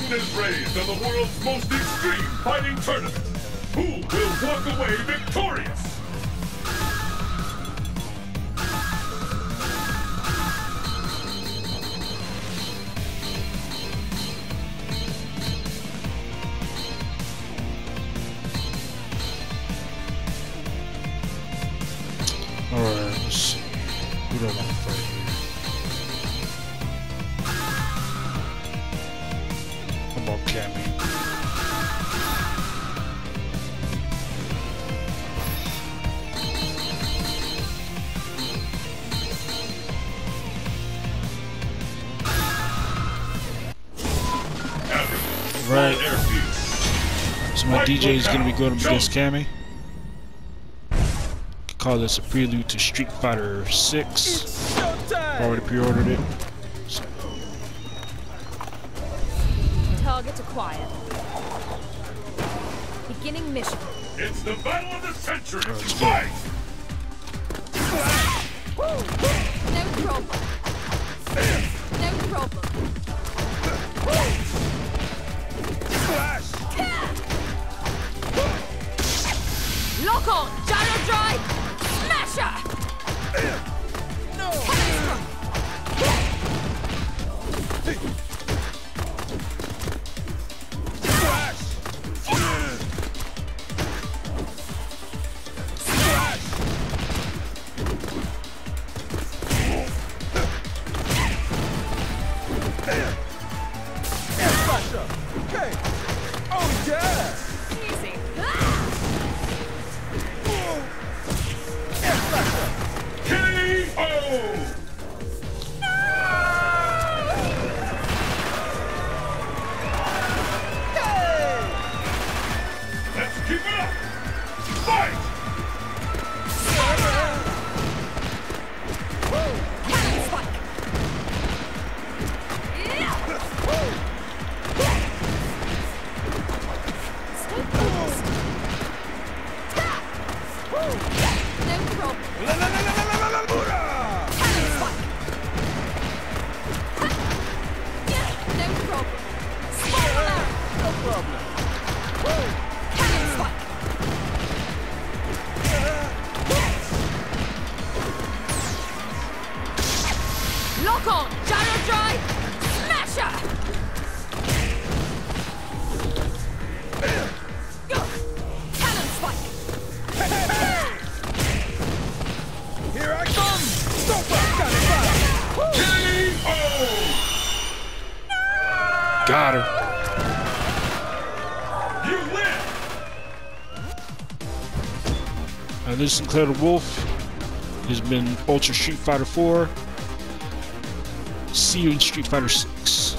curtain is raised on the world's most extreme fighting tournament. Who will walk away victorious? Alright, let's see. Who do I want to fight here? How about Cammy? Right. So my DJ is going to be going up against Cammy. Call this a prelude to Street Fighter 6. Already pre-ordered it. So. Target acquired. Beginning mission. It's the battle of the century. Let's go. Fight! No problem. No problem. Lock on! Gyro drive! Smasher! No! Okay. Oh yeah! Easy. K.O. Let's keep it up! Fight! Cannon spike! Yeah! Stay focused. No problem. Cannon spike! No problem. Small alarm! No problem. Cannon spike! Lock on! Gyro drive! Smasher! Cannon spike! Here I come! Stop up, cannon back! K.O. Got her. You win! This is Sinclair the Wolf. This has been Ultra Street Fighter 4. See you in Street Fighter 6.